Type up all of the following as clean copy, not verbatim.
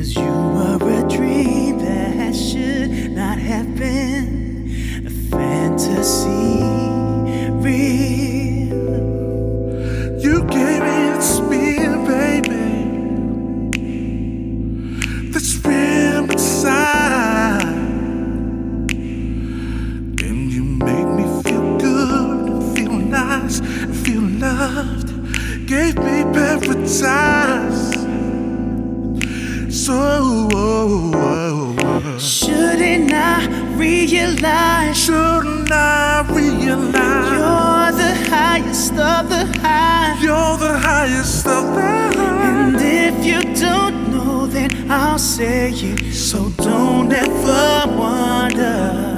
'Cause you were a dream that should not have been a fantasy real. You gave me the spin, baby, that's real inside, and you made me feel good and feel nice and feel loved. Gave me paradise. So shouldn't I realize? Shouldn't I realize? You're the highest of the high. You're the highest of the high. And if you don't know, then I'll say it. So don't ever wonder.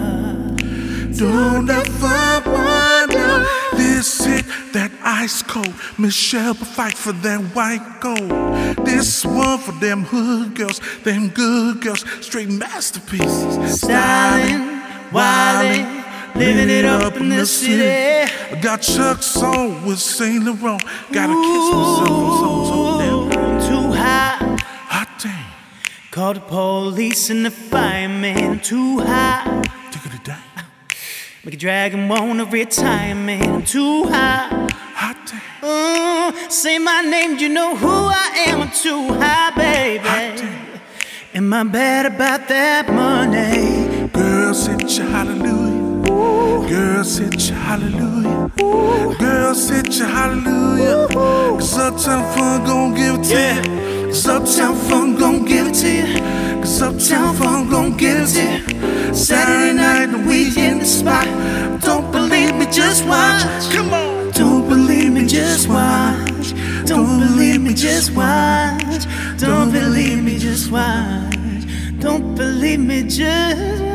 Don't ever wonder. This hit that ice cold. Michelle will fight for that white gold. This one for them hood girls, them good girls, straight masterpieces. Styling, wilding, living it up in the city. I got Chuck's on with Saint Laurent. Gotta kiss myself on something so damn too high. hot damn. Call the police and the fireman. Too high. Take it a day. Make a dragon wanna retire, man. I'm too high. Hot damn. Say my name, you know who I am. I'm too high, baby. Hot damn. Am I bad about that money? Girls hit you hallelujah. Ooh. Girls hit you hallelujah. Ooh. Girls hit you hallelujah. Ooh. 'Cause Uptown Fun gon' give it to you. 'Cause Uptown Fun gon' give it to you. 'Cause Uptown Fun gon' give it to you. Saturday night and we in the spot. Don't believe me, just watch. Come on. Don't believe me, just watch. Don't believe me, just watch. Don't believe me, just watch. Don't believe me, just watch.